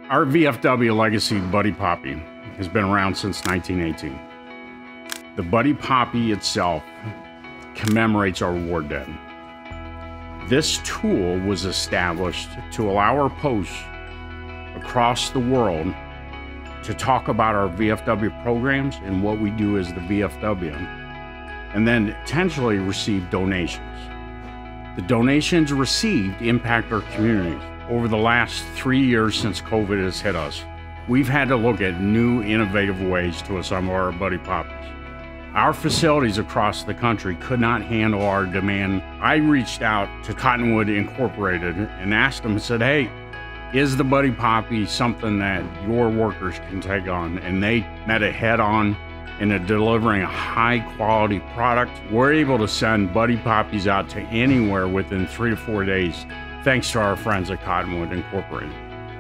Our VFW legacy Buddy Poppy has been around since 1918. The Buddy Poppy itself commemorates our war dead. This tool was established to allow our posts across the world to talk about our VFW programs and what we do as the VFW, and then potentially receive donations. The donations received impact our communities. Over the last 3 years since COVID has hit us, we've had to look at new innovative ways to assemble our Buddy Poppies. Our facilities across the country could not handle our demand. I reached out to Cottonwood Incorporated and asked them and said, hey, is the Buddy Poppy something that your workers can take on? And they met it head on in delivering a high quality product. We're able to send Buddy Poppies out to anywhere within 3 to 4 days, thanks to our friends at Cottonwood Incorporated.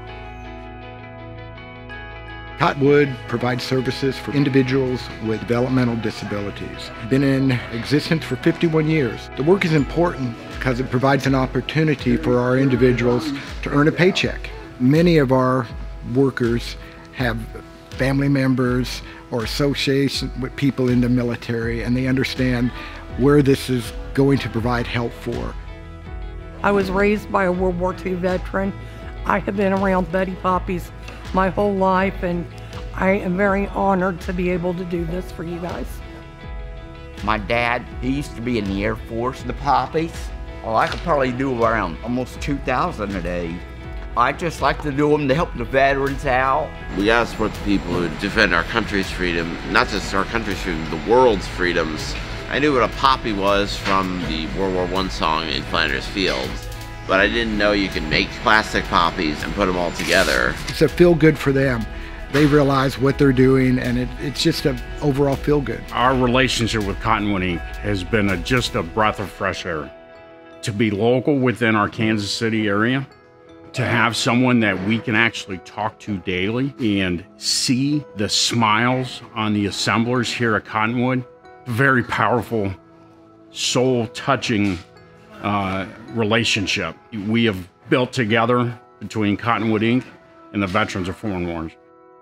Cottonwood provides services for individuals with developmental disabilities. Been in existence for 51 years. The work is important because it provides an opportunity for our individuals to earn a paycheck. Many of our workers have family members or association with people in the military, and they understand where this is going to provide help for. I was raised by a World War II veteran. I have been around Buddy Poppies my whole life, and I am very honored to be able to do this for you guys. My dad, he used to be in the Air Force. The Poppies, well, I could probably do around almost 2,000 a day. I just like to do them to help the veterans out. We gotta support the people who defend our country's freedom, not just our country's freedom, the world's freedoms. I knew what a poppy was from the World War I song in Flanders Fields, but I didn't know you could make plastic poppies and put them all together. It's a feel-good for them. They realize what they're doing, and it's just an overall feel-good. Our relationship with Cottonwood Inc. has been just a breath of fresh air. To be local within our Kansas City area, to have someone that we can actually talk to daily and see the smiles on the assemblers here at Cottonwood, very powerful, soul-touching relationship we have built together between Cottonwood Inc. and the Veterans of Foreign Wars.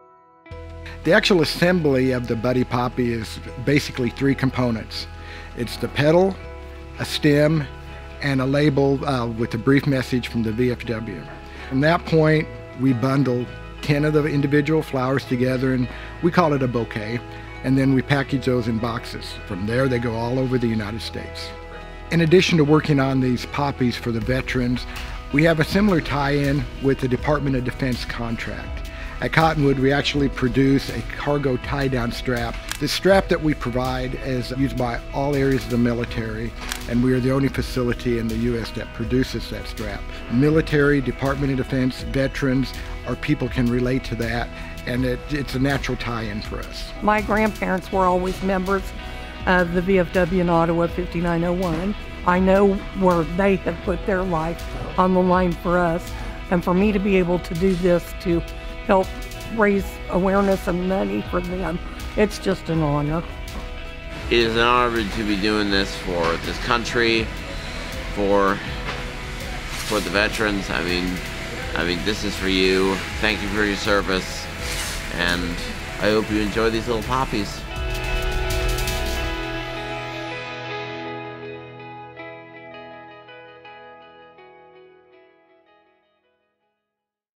The actual assembly of the Buddy Poppy is basically 3 components. It's the pedal, a stem, and a label with a brief message from the VFW. From that point, we bundle 10 of the individual flowers together, and we call it a bouquet, and then we package those in boxes. From there, they go all over the United States. In addition to working on these poppies for the veterans, we have a similar tie-in with the Department of Defense contract. At Cottonwood, we actually produce a cargo tie-down strap. The strap that we provide is used by all areas of the military, and we are the only facility in the U.S. that produces that strap. Military, Department of Defense, veterans, our people can relate to that, and it's a natural tie-in for us. My grandparents were always members of the VFW in Ottawa 5901. I know where they have put their life on the line for us, and for me to be able to do this to help raise awareness and money for them, it's just an honor. It is an honor to be doing this for this country, for the veterans. I mean, this is for you. Thank you for your service, and I hope you enjoy these little poppies.